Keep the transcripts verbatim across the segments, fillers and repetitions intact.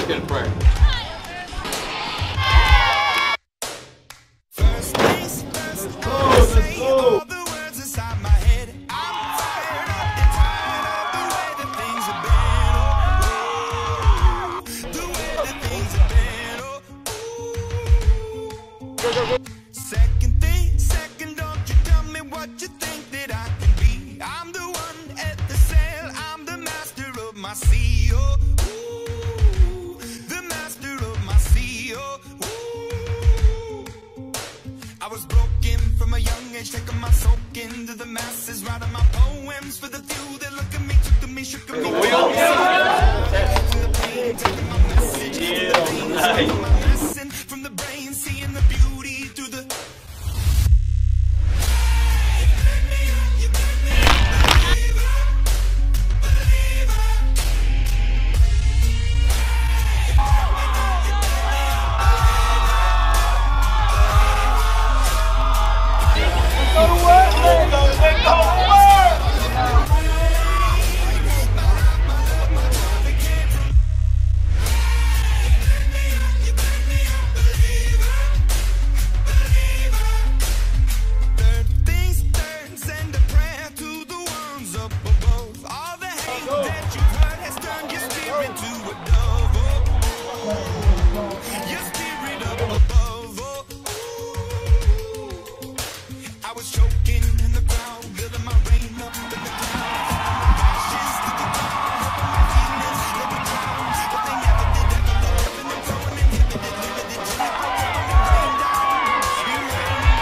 get a prayer. First things first, let's go, let's go. All the words inside my head. I'm fired up and tired of the way that things have been. Oh, the way that things have been. Oh, second thing, second, don't you tell me what you think that I can be. I'm the one at the sail, I'm the master of my sea. Oh, ooh, the master of my sea. Oh, ooh. I was broken from a young age, taking my soak into the masses, writing my poems for the few that look at me, took to me, shook at me. From the pain, taking my message, yeah, nice. My lesson from the brain, seeing the beauty through the. I was choking in the crowd, building my rain up in the clouds. Ashes to the ground, hoping my feelings they would drown. But they never did, ever look up in the growing, inhibited, limited, till it broke up and it rained down. It rained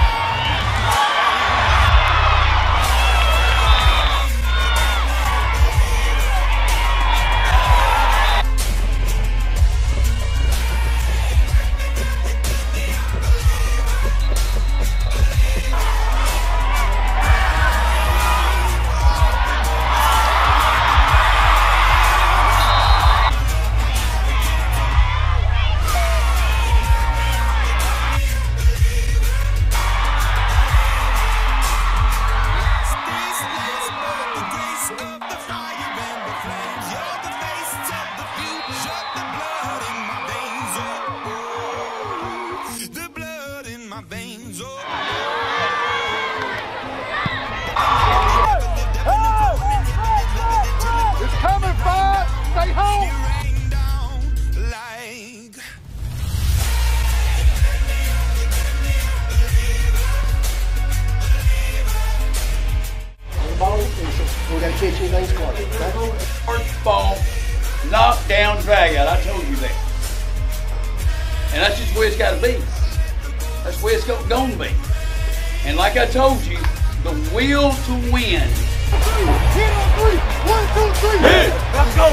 veins, oh. It's coming, Bob! Stay home! We're gonna catch you things caught. First ball, knock down, drag out. I told you that. And that's just where it's got to be. That's where it's going to be. And like I told you, the will to win. Hit on three. One, two, three. Hit. Let's go.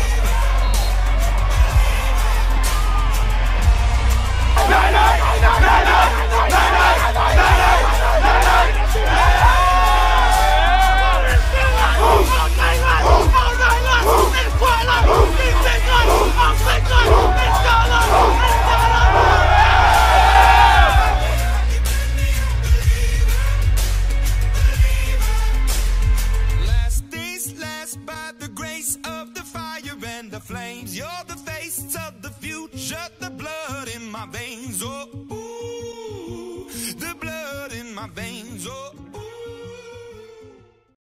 Nine, nine, nine, nine.